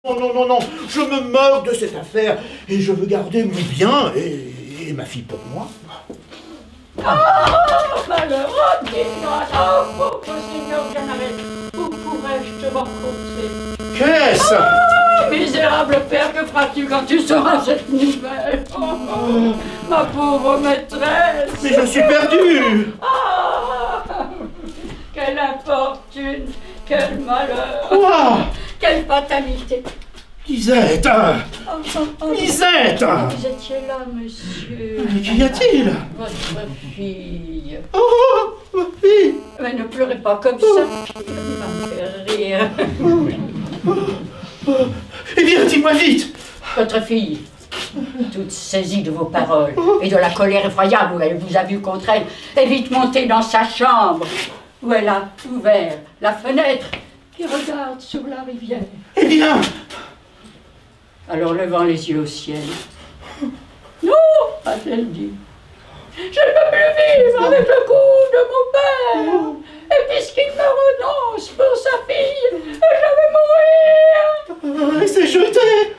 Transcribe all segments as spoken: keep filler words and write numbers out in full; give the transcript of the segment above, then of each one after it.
Non, non, non, non, je me moque de cette affaire et je veux garder mon bien et, et ma fille pour moi. Oh, malheureux, dis-moi, oh, pauvre Seigneur Canaret, où pourrais-je te rencontrer? Qu'est-ce? Oh, misérable père, que feras-tu quand tu sauras cette nouvelle? Oh, oh, ma pauvre maîtresse! Mais je suis perdu! Oh, quelle infortune, quel malheur! Quoi? Quelle fatalité! Lisette! Oh, oh, oh. Lisette! Vous étiez là, monsieur. Mais qu'y a-t-il? Votre fille. Oh, ma fille! Mais ne pleurez pas comme ça. Il va me faire rire. Eh bien, dis-moi vite! Votre fille, toute saisie de vos paroles et de la colère effroyable où elle vous a vu contre elle, est vite montée dans sa chambre, où elle a ouvert la fenêtre qui regarde sur la rivière. Eh bien! Alors, levant les yeux au ciel, « Non, a-t-elle dit, je ne peux plus vivre avec le coup de mon père, et puisqu'il me renonce pour sa fille, je vais mourir !» Elle s'est jetée!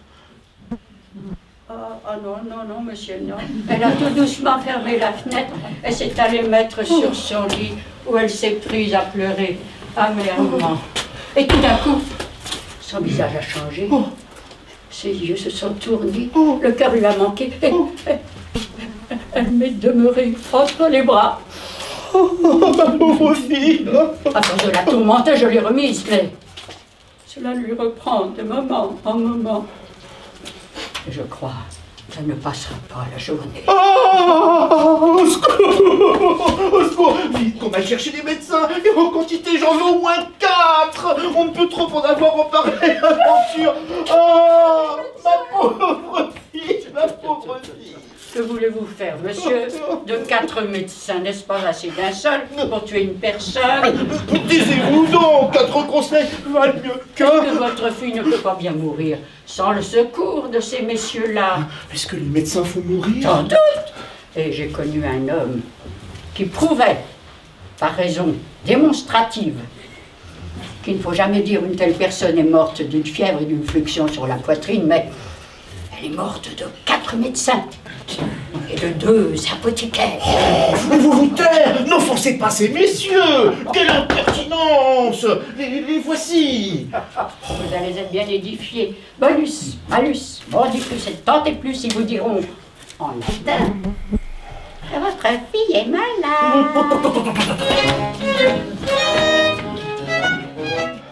Ah, ah non, non, non, monsieur, non. Elle a tout doucement fermé la fenêtre et s'est allée mettre sur son lit, où elle s'est prise à pleurer amèrement. Et tout d'un coup, son visage a changé. Ses yeux se sont tournés, le cœur lui a manqué, et, et, elle m'est demeurée entre les bras. Oh, ma pauvre fille! À force de la tourmenter, je l'ai remise, mais cela lui reprend de moment en moment. Et je crois qu'elle ne passera pas la journée. Oh, au secours! Au secours! Vite qu'on aille chercher des médecins! Et en quantité, j'en veux au moins quatre! On ne peut trop en avoir en pareille aventure! Oh, ma pauvre fille! Ma pauvre fille! Que voulez-vous faire, monsieur? De quatre médecins, n'est-ce pas assez d'un seul pour tuer une personne? Taisez-vous donc! Quatre conseils valent mieux que... Est-ce que votre fille ne peut pas bien mourir sans le secours de ces messieurs-là? Est-ce que les médecins font mourir? Sans doute! Et j'ai connu un homme qui prouvait, par raison démonstrative, qu'il ne faut jamais dire une telle personne est morte d'une fièvre et d'une fluxion sur la poitrine, mais elle est morte de quatre médecins et de deux apothicaires. Oh, pouvez-vous vous taire? N'offensez pas ces messieurs! Quelle impertinence! Les, les voici! Vous allez être bien édifiés. Bonus, malus, mordicus et tant et plus, ils vous diront en latin. Votre fille est malade.